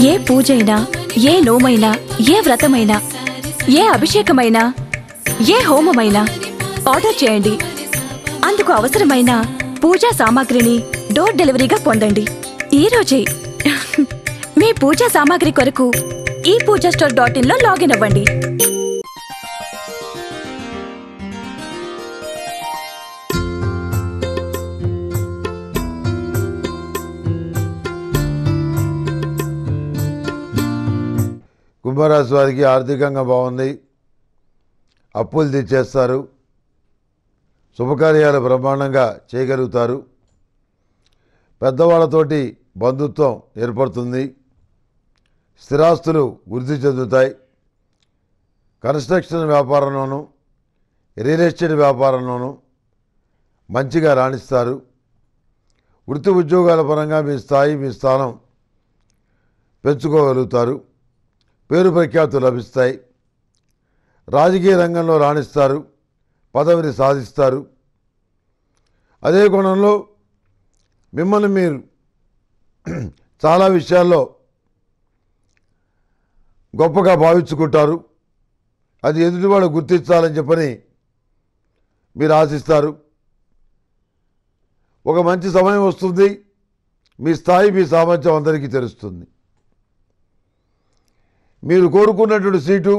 ఏ పూజైనా, ఏ నోమైనా, ఏ వ్రతమైనా, ఏ అభిషేకమైనా, ఏ హోమమైనా ఆర్డర్ చేయండి. అందుకు అవసరమైన పూజా సామాగ్రిని డోర్ డెలివరీగా పొందండి ఈ రోజే. మీ పూజా సామాగ్రి కొరకు ePoojaStore.in లో లాగిన్ అవ్వండి. కుంభరాశి వారికి ఆర్థికంగా బాగుంది. అప్పులు తెచ్చేస్తారు. శుభకార్యాలు బ్రహ్మాండంగా చేయగలుగుతారు. పెద్దవాళ్లతోటి బంధుత్వం ఏర్పడుతుంది. స్థిరాస్తులు వృద్ధి చెందుతాయి. కన్స్ట్రక్షన్ వ్యాపారంలోనూ, రియల్ ఎస్టేట్ వ్యాపారంలోనూ మంచిగా రాణిస్తారు. వృత్తి ఉద్యోగాల పరంగా మీ స్థాయి, మీ స్థానం పెంచుకోగలుగుతారు. పేరు ప్రఖ్యాతులు లభిస్తాయి. రాజకీయ రంగంలో రాణిస్తారు. పదవిని సాధిస్తారు. అదే కోణంలో మిమ్మల్ని మీరు చాలా విషయాల్లో గొప్పగా భావించుకుంటారు. అది ఎదుటివాడు గుర్తించాలని చెప్పని మీరు ఆశిస్తారు. ఒక మంచి సమయం వస్తుంది. మీ స్థాయి, మీ సామర్థ్యం అందరికీ తెలుస్తుంది. మీరు కోరుకున్నటువంటి సీటు,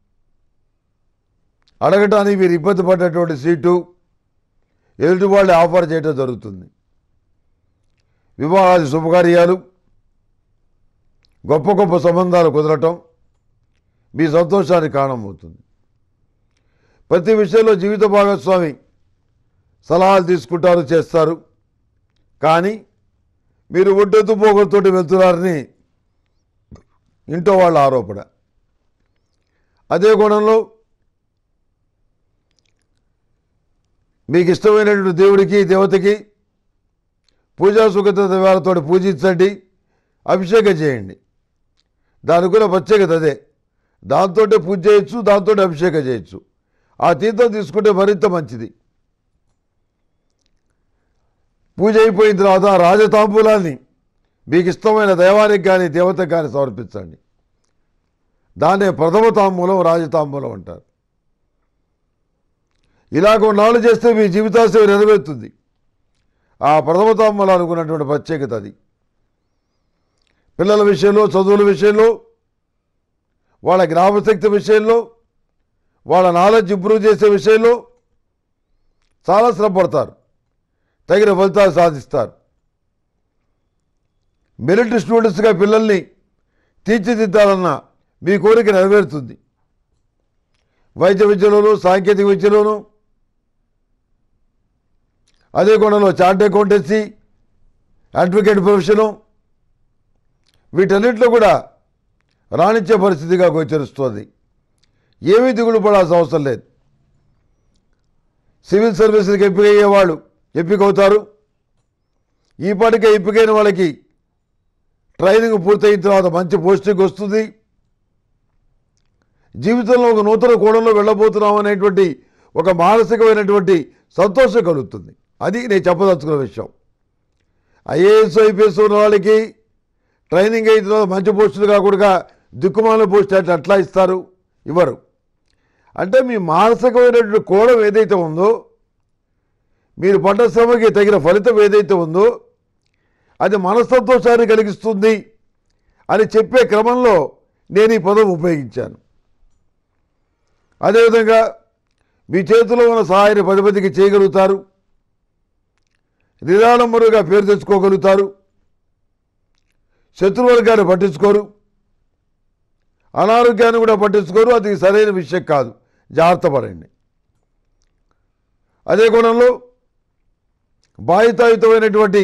అడగటానికి మీరు ఇబ్బంది పడ్డటువంటి సీటు ఎదుటి వాళ్ళు ఆఫర్ చేయడం జరుగుతుంది. వివాహాది శుభకార్యాలు, గొప్ప గొప్ప సంబంధాలు కుదరటం మీ సంతోషానికి కారణమవుతుంది. ప్రతి విషయంలో జీవిత భాగస్వామి సలహాలు తీసుకుంటారు, చేస్తారు. కానీ మీరు ఒడ్డెత్తు పోగొలతోటి వెళ్తున్నారని ఇంట్లో వాళ్ళ ఆరోపణ. అదే కోణంలో మీకు ఇష్టమైనటువంటి దేవుడికి, దేవతకి పూజా సుగంధ ద్రవ్యాలతో పూజించండి, అభిషేకం చేయండి. దానికి కూడా ప్రత్యేకత అదే. దాంతో పూజ చేయొచ్చు, దాంతో అభిషేకం చేయొచ్చు. ఆ తీర్థం తీసుకుంటే మరింత మంచిది. పూజ అయిపోయిన తర్వాత రాజతాంబూలాన్ని మీకు ఇష్టమైన దైవానికి కానీ, దేవతకు కానీ సమర్పించండి. దాన్నే ప్రథమ తాంబూలం, రాజతాంబూలం అంటారు. ఇలా కొన్నాళ్ళు చేస్తే మీ జీవితాశయం నెరవేరుతుంది. ఆ ప్రథమ తాంబూలం అనుకున్నటువంటి ప్రత్యేకత అది. పిల్లల విషయంలో, చదువుల విషయంలో, వాళ్ళ జ్ఞాపశక్తి విషయంలో, వాళ్ళ నాలెడ్జ్ ఇంప్రూవ్ చేసే విషయంలో చాలా శ్రమ పడతారు. తగిన ఫలితాలు సాధిస్తారు. మెరిట్ స్టూడెంట్స్గా పిల్లల్ని తీర్చిదిద్దాలన్న మీ కోరిక నెరవేరుతుంది. వైద్య విద్యలోనూ, సాంకేతిక విద్యలోనూ, అదే కోణంలో చార్ట్ అకౌంటెన్సీ, అడ్వకేట్ ప్రొఫెషను, వీటన్నిటిలో కూడా రాణించే పరిస్థితిగా గోచరిస్తుంది. ఏమీ దిగులు పడాల్సిన అవసరం లేదు. సివిల్ సర్వీసులకు ఎంపికయ్యేవాళ్ళు ఎంపికవుతారు. ఈ పాటికే ఎంపికైన వాళ్ళకి ట్రైనింగ్ పూర్తయిన తర్వాత మంచి పోస్టింగ్ వస్తుంది. జీవితంలో ఒక నూతన కోణంలో వెళ్ళబోతున్నాం అనేటువంటి ఒక మానసికమైనటువంటి సంతోషం కలుగుతుంది. అది నేను చెప్పదలుచుకున్న విషయం. ఐఏఎస్, ఐపీఎస్ ఉన్న వాళ్ళకి ట్రైనింగ్ అయిన తర్వాత మంచి పోస్టులు కాకుండా దిక్కుమాల పోస్ట్ అంటే అట్లా ఇస్తారు, ఇవ్వరు. అంటే మీ మానసికమైనటువంటి కోణం ఏదైతే ఉందో, మీరు పడ్డ శ్రమకి తగిన ఫలితం ఏదైతే ఉందో అది మనస్సంతోషాన్ని కలిగిస్తుంది అని చెప్పే క్రమంలో నేను ఈ పదం ఉపయోగించాను. అదేవిధంగా మీ చేతిలో ఉన్న సహాయాన్ని 10 మందికి చేయగలుగుతారు. నిరాడంబరుగా పేరు తెచ్చుకోగలుగుతారు. శత్రువర్గాన్ని పట్టించుకోరు. అనారోగ్యాన్ని కూడా పట్టించుకోరు. అది సరైన విషయం కాదు. జాగ్రత్త పడండి. అదే కోణంలో బాధ్యతాయుతమైనటువంటి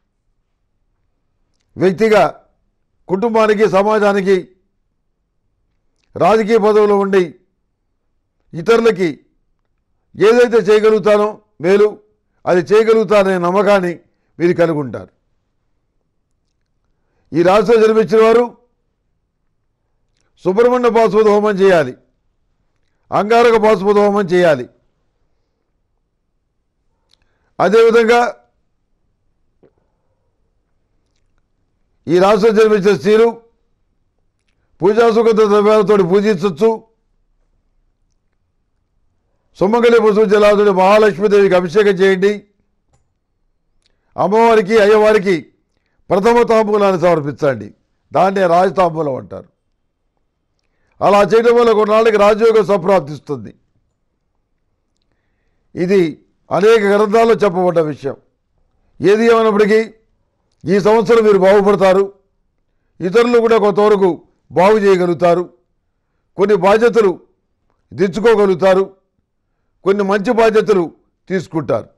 వ్యక్తిగా కుటుంబానికి, సమాజానికి రాజకీయ పదవులు ఉండి ఇతరులకి ఏదైతే చేయగలుగుతానో మేలు, అది చేయగలుగుతాననే నమ్మకాన్ని మీరు కలిగి ఉంటారు. ఈ రాశిలో జన్మించిన వారు సుబ్రహ్మణ్య పాశుపత హోమం చేయాలి, అంగారక పాశుపత హోమం చేయాలి. అదేవిధంగా ఈ రాశిలో జన్మించిన స్త్రీలు పూజా సుగంధ ద్రవ్యాలతో పూజించవచ్చు. సుమంగళి పశువు జలాదుడి మహాలక్ష్మీదేవికి అభిషేకం చేయండి. అమ్మవారికి అయ్యవారికి ప్రథమ తాంబూలాన్ని సమర్పించండి. దాన్నే రాజతాంబూలం అంటారు. అలా చేయడం వల్ల కొన్నాళ్ళకి రాజయోగం సంప్రాప్తిస్తుంది. ఇది అనేక గ్రంథాల్లో చెప్పబడ్డ విషయం. ఏది ఏమైనప్పటికీ ఈ సంవత్సరం మీరు బాగుపడతారు. ఇతరులు కూడా కొంతవరకు బాగు చేయగలుగుతారు. కొన్ని బాధ్యతలు దించుకోగలుగుతారు. కొన్ని మంచి బాధ్యతలు తీసుకుంటారు.